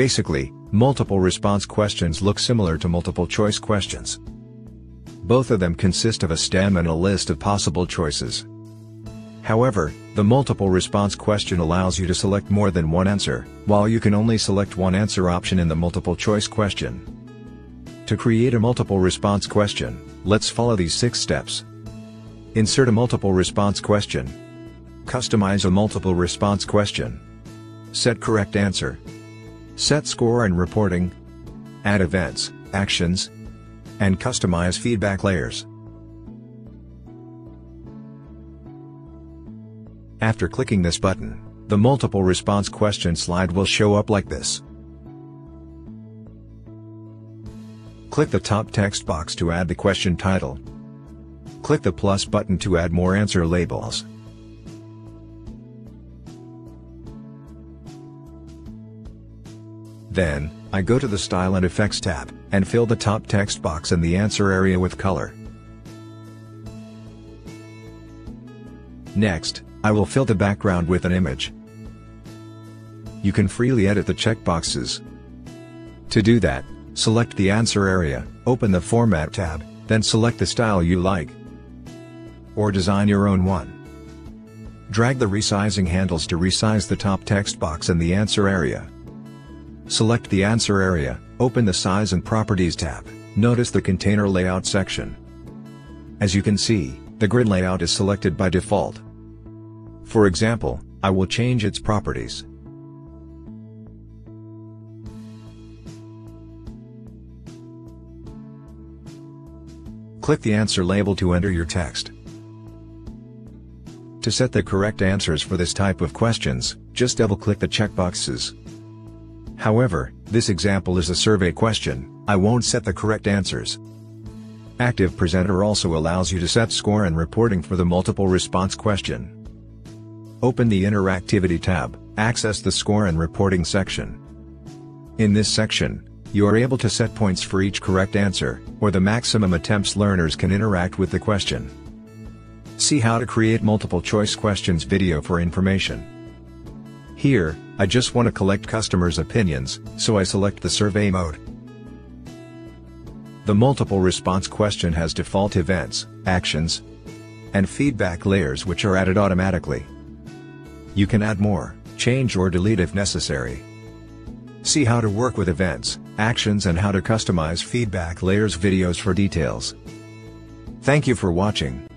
Basically, multiple response questions look similar to multiple choice questions. Both of them consist of a stem and a list of possible choices. However, the multiple response question allows you to select more than one answer, while you can only select one answer option in the multiple choice question. To create a multiple response question, let's follow these 6 steps. Insert a multiple response question. Customize a multiple response question. Set correct answer. Set score and reporting. Add events, actions, and customize feedback layers. After clicking this button, the multiple response question slide will show up like this. Click the top text box to add the question title. Click the plus button to add more answer labels. Then, I go to the Style and Effects tab, and fill the top text box in the answer area with color. Next, I will fill the background with an image. You can freely edit the checkboxes. To do that, select the answer area, open the Format tab, then select the style you like. Or design your own one. Drag the resizing handles to resize the top text box in the answer area. Select the answer area, open the Size and Properties tab, notice the Container Layout section. As you can see, the grid layout is selected by default. For example, I will change its properties. Click the answer label to enter your text. To set the correct answers for this type of questions, just double-click the checkboxes. However, this example is a survey question, I won't set the correct answers. ActivePresenter also allows you to set score and reporting for the multiple response question. Open the Interactivity tab, access the Score and Reporting section. In this section, you are able to set points for each correct answer, or the maximum attempts learners can interact with the question. See how to create multiple choice questions video for information. Here, I just want to collect customers' opinions, so I select the survey mode. The multiple response question has default events, actions, and feedback layers which are added automatically. You can add more, change or delete if necessary. See how to work with events, actions and how to customize feedback layers videos for details. Thank you for watching.